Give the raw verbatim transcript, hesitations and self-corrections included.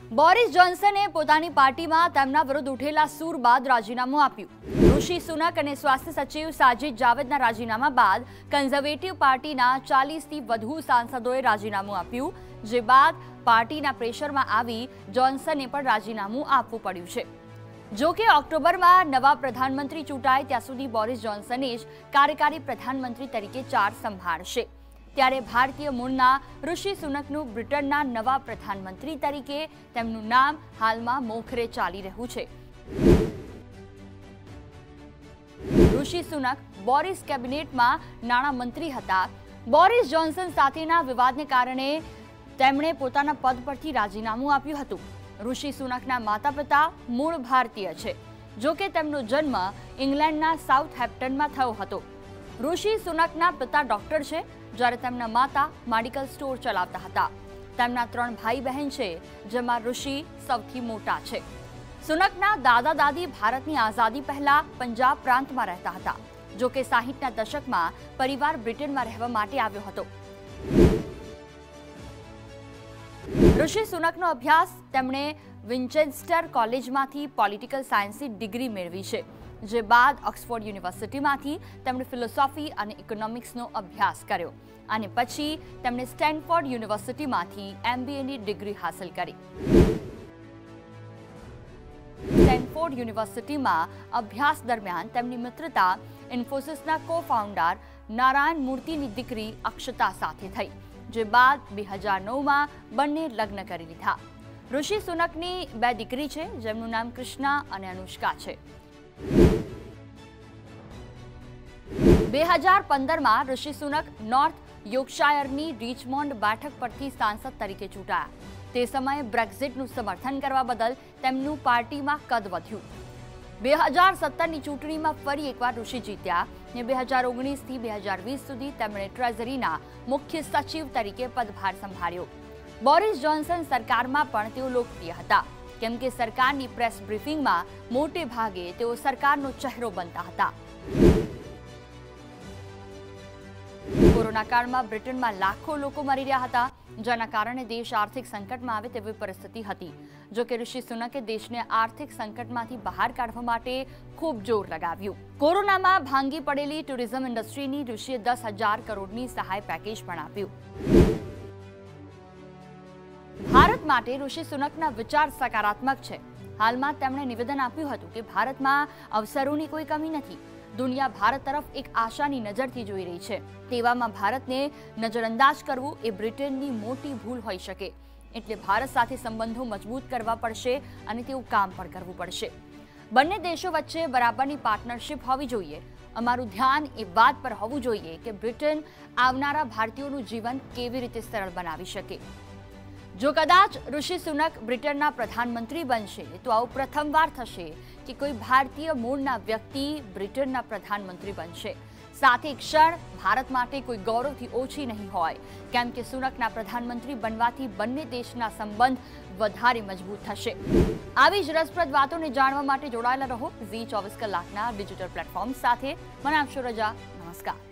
Boris જોન્સને પોતાની પાર્ટીમાં તેમના વિરુદ્ધ ઉઠેલા સૂર બાદ રાજીનામું આપ્યું। ઋષિ સુનક અને સ્વાસ્થ્ય સચિવ સાજિદ જાવેદના રાજીનામા બાદ કન્ઝર્વેટિવ પાર્ટીના ચાલીસ થી વધુ સાંસદોએ રાજીનામું આપ્યું, જે બાદ પાર્ટીના પ્રેશરમાં આવી જોન્સને પણ રાજીનામું આપવું પડ્યું છે। જો કે ઓક્ટોબરમાં નવા પ્રધાનમંત્રી ચૂંટાય ત્યાં સુધી બોરિસ જોન્સને જ કાર્યકારી પ્રધાનમંત્રી તરીકે ચાર્જ સંભાળશે। ત્યારે ભારતીય મૂળના ઋષિ સુનકનું બ્રિટનના નવા પ્રધાનમંત્રી તરીકે તેમનું નામ હાલમાં મોખરે ચાલી રહ્યું છે। ઋષિ સુનક બોરિસ કેબિનેટમાં નાણાં મંત્રી હતા। બોરિસ જોન્સન સાથેના વિવાદને કારણે તેમણે પોતાના પદ પરથી રાજીનામું આપ્યું હતું। ઋષિ સુનકના માતા પિતા મૂળ ભારતીય છે, જો કે તેમનો જન્મ ઇંગ્લેન્ડના સાઉથહેમ્પ્ટનમાં થયો હતો। ઋષિ સુનકના પિતા ડોક્ટર છે, જ્યારે તેમના માતા મેડિકલ સ્ટોર ચલાવતા હતા। તેમના ત્રણ ભાઈ બહેન છે, જેમાં ઋષિ સૌથી મોટા છે। સુનકના દાદા દાદી ભારતની આઝાદી પહેલા પંજાબ પ્રાંતમાં રહેતા હતા, જો કે સાહીઠના દશકમાં પરિવાર બ્રિટનમાં રહેવા માટે આવ્યો હતો। ઋષિ સુનકનો અભ્યાસ તેમણે વિન્ચેસ્ટર કોલેજમાંથી પોલિટિકલ સાયન્સની ડિગ્રી મેળવી છે, જે બાદ ઓક્સફોર્ડ યુનિવર્સિટીમાંથી તેમણે ફિલોસોફી અને ઇકોનોમિક્સનો અભ્યાસ કર્યો અને પછી તેમણે સ્ટેનફોર્ડ યુનિવર્સિટીમાંથી એમબીએની ડિગ્રી હાંસલ કરી। સ્ટેનફોર્ડ યુનિવર્સિટીમાં અભ્યાસ દરમિયાન તેમની મિત્રતા ઇન્ફોસિસના કો ફાઉન્ડર નારાયણ મૂર્તિની દીકરી અક્ષતા સાથે થઈ, જે બાદ બે હજાર નવમાં બંને લગ્ન કરી લીધા। ઋષિ સુનકની બે દીકરી છે, જેમનું નામ કૃષ્ણા અને અનુષ્કા છે। બે હજાર પંદરમાં ઋષિ સુનક નોર્થ યોર્કશાયરની રીચમોન્ડ બેઠક પરથી સાંસદ તરીકે ચૂંટાયા। તે સમયે બ્રેક્ઝિટનું સમર્થન કરવા બદલ તેમનું પાર્ટીમાં કદ વધ્યું। બે હજાર સત્તરની ચૂંટણીમાં ફરી એકવાર ઋષિ જીત્યા અને બે હજાર ઓગણીસથી બે હજાર વીસ સુધી તેમણે ટ્રેઝરીના મુખ્ય સચિવ તરીકે પદભાર સંભાળ્યો। બોરિસ જોન્સન સરકારમાં પણ તેઓ લોકપ્રિય હતા, કેમ કે સરકારની પ્રેસ બ્રીફિંગમાં મોટે ભાગે તેઓ સરકારનો ચહેરો બનતા હતા। કોરોના કાળમાં બ્રિટનમાં લાખો લોકો મરી રહ્યા હતા, જેના કારણે દેશ આર્થિક સંકટમાં આવે તેવી પરિસ્થિતિ હતી। જો કે ઋષિ સુનકે દેશને આર્થિક સંકટમાંથી બહાર કાઢવા માટે ખૂબ જોર લગાવ્યું। કોરોનામાં ભાંગી પડેલી ટુરિઝમ ઇન્ડસ્ટ્રીની ઋષિએ દસ હજાર કરોડની સહાય પેકેજ પણ આપ્યું। ભારત માટે ઋષિ સુનકના વિચાર સકારાત્મક છે। હાલમાં તેમણે નિવેદન આપ્યું હતું કે ભારતમાં અવસરોની કોઈ કમી નથી, દુનિયા ભારત તરફ એક આશાની નજરથી જોઈ રહી છે। તેવામાં ભારતને નજરઅંદાજ કરવું એ બ્રિટનની મોટી ભૂલ હોઈ શકે, એટલે ભારત સાથે સંબંધો મજબૂત કરવા પડશે અને તેવું કામ પણ કરવું પડશે। બંને દેશો વચ્ચે બરાબરની પાર્ટનરશિપ હોવી જોઈએ। અમારું ધ્યાન એ વાત પર હોવું જોઈએ કે બ્રિટન આવનારા ભારતીયોનું જીવન કેવી રીતે સરળ બનાવી શકે। જો કદાચ ઋષિ સુનક બ્રિટનના પ્રધાનમંત્રી બનશે તો આવું પ્રથમવાર થશે કે કોઈ ભારતીય મૂળના વ્યક્તિ બ્રિટનના પ્રધાનમંત્રી બનશે। સાથે ક્ષણ ભારત માટે કોઈ ગૌરવથી ઓછી નહીં હોય, કેમ કે સુનકના પ્રધાનમંત્રી બનવાથી બંને દેશના સંબંધ વધારે મજબૂત થશે। આવી જ રસપ્રદ વાતોને જાણવા માટે જોડાયેલા રહો ઝી ચોવીસ કલાકના ડિજિટલ પ્લેટફોર્મ સાથે। મને આપશો રજા, નમસ્કાર।